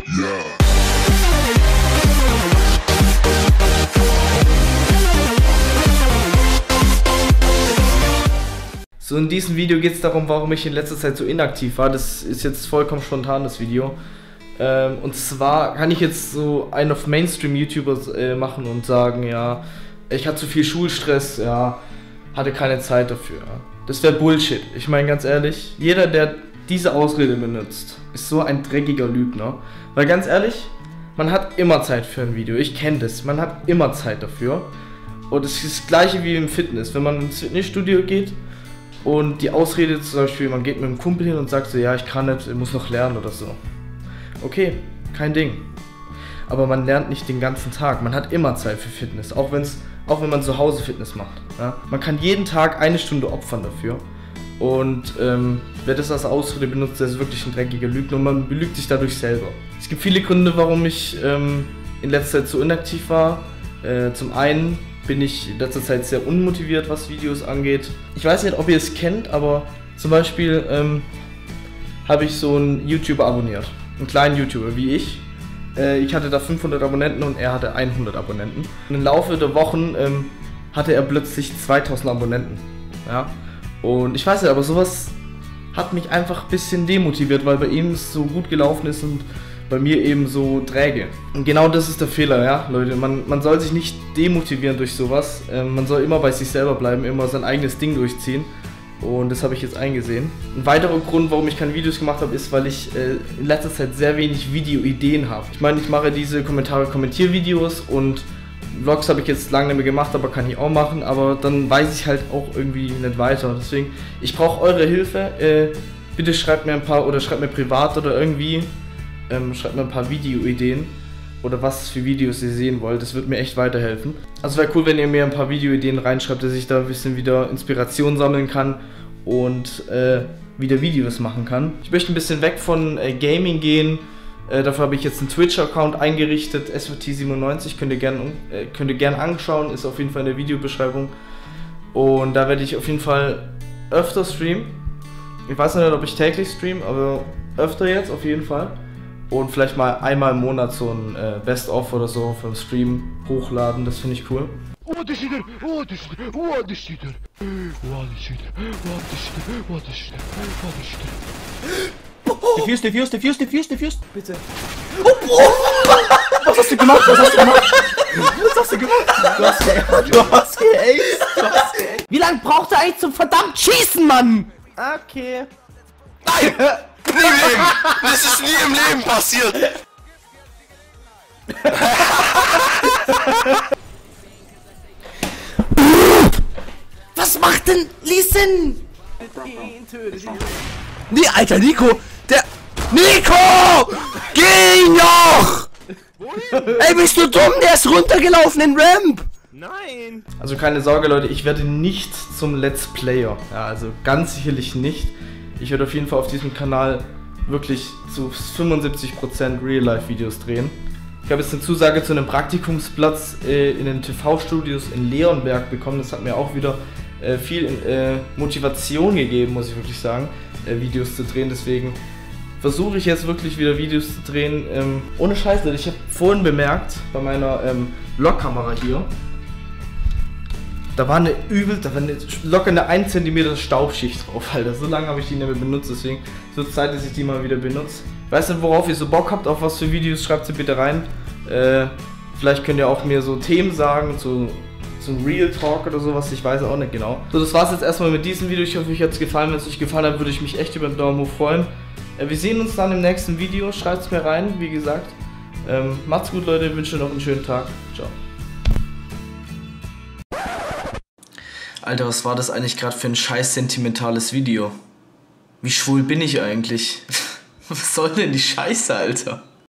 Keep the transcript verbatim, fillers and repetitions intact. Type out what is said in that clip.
Yeah. So, in diesem Video geht es darum, warum ich in letzter Zeit so inaktiv war. Das ist jetzt vollkommen spontan, das Video. Ähm, und zwar kann ich jetzt so einen auf Mainstream-YouTuber äh, machen und sagen, ja, ich hatte zu viel Schulstress, ja, hatte keine Zeit dafür. Das wäre Bullshit. Ich meine ganz ehrlich, jeder, der diese Ausrede benutzt, ist so ein dreckiger Lügner. Weil ganz ehrlich, man hat immer Zeit für ein Video. Ich kenne das. Man hat immer Zeit dafür. Und es ist das gleiche wie im Fitness. Wenn man ins Fitnessstudio geht und die Ausrede zum Beispiel, man geht mit einem Kumpel hin und sagt so, ja, ich kann nicht, ich muss noch lernen oder so. Okay, kein Ding. Aber man lernt nicht den ganzen Tag. Man hat immer Zeit für Fitness, auch, wenn's, auch wenn man zu Hause Fitness macht. Ja? Man kann jeden Tag eine Stunde opfern dafür. Und ähm, wer das als Ausrede benutzt, der ist wirklich ein dreckiger Lügner und man belügt sich dadurch selber. Es gibt viele Gründe, warum ich ähm, in letzter Zeit so inaktiv war. Äh, zum einen bin ich in letzter Zeit sehr unmotiviert, was Videos angeht. Ich weiß nicht, ob ihr es kennt, aber zum Beispiel ähm, habe ich so einen YouTuber abonniert. Einen kleinen YouTuber wie ich. Äh, ich hatte da fünfhundert Abonnenten und er hatte hundert Abonnenten. Und im Laufe der Wochen ähm, hatte er plötzlich zweitausend Abonnenten. Ja? Und ich weiß nicht, aber sowas hat mich einfach ein bisschen demotiviert, weil bei ihm es so gut gelaufen ist und bei mir eben so träge. Und genau das ist der Fehler, ja, Leute. Man, man soll sich nicht demotivieren durch sowas. Ähm, man soll immer bei sich selber bleiben, immer sein eigenes Ding durchziehen. Und das habe ich jetzt eingesehen. Ein weiterer Grund, warum ich keine Videos gemacht habe, ist, weil ich äh, in letzter Zeit sehr wenig Videoideen habe. Ich meine, ich mache diese Kommentare-Kommentier-Videos und Vlogs habe ich jetzt lange nicht mehr gemacht, aber kann ich auch machen. Aber dann weiß ich halt auch irgendwie nicht weiter. Deswegen, ich brauche eure Hilfe. Äh, bitte schreibt mir ein paar oder schreibt mir privat oder irgendwie. Ähm, schreibt mir ein paar Videoideen oder was für Videos ihr sehen wollt. Das wird mir echt weiterhelfen. Also wäre cool, wenn ihr mir ein paar Videoideen reinschreibt, dass ich da ein bisschen wieder Inspiration sammeln kann und äh, wieder Videos machen kann. Ich möchte ein bisschen weg von äh, Gaming gehen. Äh, dafür habe ich jetzt einen Twitch-Account eingerichtet, S V T siebenundneunzig, könnt ihr gerne äh, könnt ihr gern anschauen, ist auf jeden Fall in der Videobeschreibung. Und da werde ich auf jeden Fall öfter streamen. Ich weiß noch nicht, ob ich täglich streame, aber öfter jetzt auf jeden Fall. Und vielleicht mal einmal im Monat so ein äh, Best-of oder so vom Stream hochladen, das finde ich cool. Oh, das ist er! Oh, das ist er! Oh, das ist er! Oh, das ist er! Oh, das ist er! Oh, das ist er! Oh, das ist er! Defuse, defuse, defuse, defuse, defuse. Bitte. Oh, oh. Was hast du gemacht? Was hast du gemacht? Was hast du gemacht? Du hast geaced. Du hast geaced. Du hast geaced. Wie lange braucht er eigentlich zum verdammt Schießen, Mann? Okay. Nein! Nie im Leben! Das ist nie im Leben passiert! Was macht denn Listen? Nee, Alter, Nico! Der... Nico! Geh noch! Ey, bist du dumm? Der ist runtergelaufen in Ramp! Nein! Also keine Sorge, Leute, ich werde nicht zum Let's Player. Ja, also ganz sicherlich nicht. Ich werde auf jeden Fall auf diesem Kanal wirklich zu fünfundsiebzig Prozent Real-Life-Videos drehen. Ich habe jetzt eine Zusage zu einem Praktikumsplatz äh, in den T V-Studios in Leonberg bekommen. Das hat mir auch wieder äh, viel äh, Motivation gegeben, muss ich wirklich sagen, äh, Videos zu drehen. Deswegen versuche ich jetzt wirklich wieder Videos zu drehen. Ähm, ohne Scheiß, Leute, ich habe vorhin bemerkt, bei meiner ähm, Vlog-Kamera hier, da war eine übel, da war eine, locker eine ein Zentimeter Staubschicht drauf, Alter. So lange habe ich die nicht mehr benutzt, deswegen ist es Zeit, dass ich die mal wieder benutze. Ich weiß nicht, worauf ihr so Bock habt, auf was für Videos, schreibt sie bitte rein. Äh, vielleicht könnt ihr auch mir so Themen sagen, zu, zum Real Talk oder sowas, ich weiß auch nicht genau. So, das war's jetzt erstmal mit diesem Video. Ich hoffe, euch hat es gefallen. Wenn es euch gefallen hat, würde ich mich echt über einen Daumen hoch freuen. Äh, wir sehen uns dann im nächsten Video, schreibt es mir rein, wie gesagt. Ähm, macht's gut, Leute, ich wünsche euch noch einen schönen Tag. Ciao. Alter, was war das eigentlich gerade für ein scheiß sentimentales Video? Wie schwul bin ich eigentlich? Was soll denn die Scheiße, Alter?